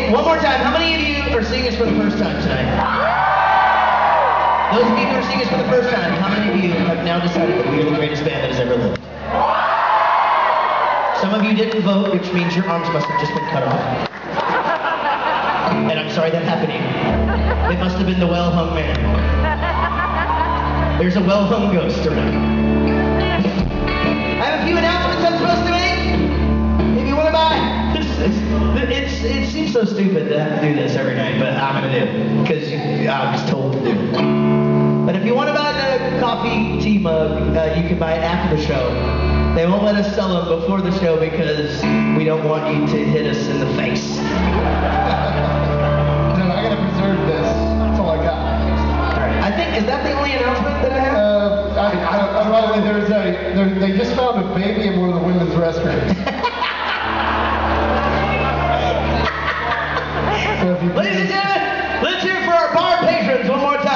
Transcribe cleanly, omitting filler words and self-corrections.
one more time. How many of you are seeing us for the first time tonight? Those of you who are seeing us for the first time, how many of you have now decided that we are the greatest band that has ever lived? Some of you didn't vote, which means your arms must have just been cut off. And I'm sorry that's happening. It must have been the well-hung man. There's a well-hung ghost around. I have a few announcements I'm supposed to make. If you want to buy, it seems so stupid to have to do this every night, but I'm going to do it because I was told to do it. But if you want to buy the coffee tea mug, you can buy it after the show. They won't let us sell them before the show because we don't want you to hit us in the face. No, I gotta preserve this. That's all I got. Alright. I think, is that the only announcement that I have? By the way, they just found a baby in one of the women's restrooms. Ladies and gentlemen, let's hear it for our bar patrons one more time.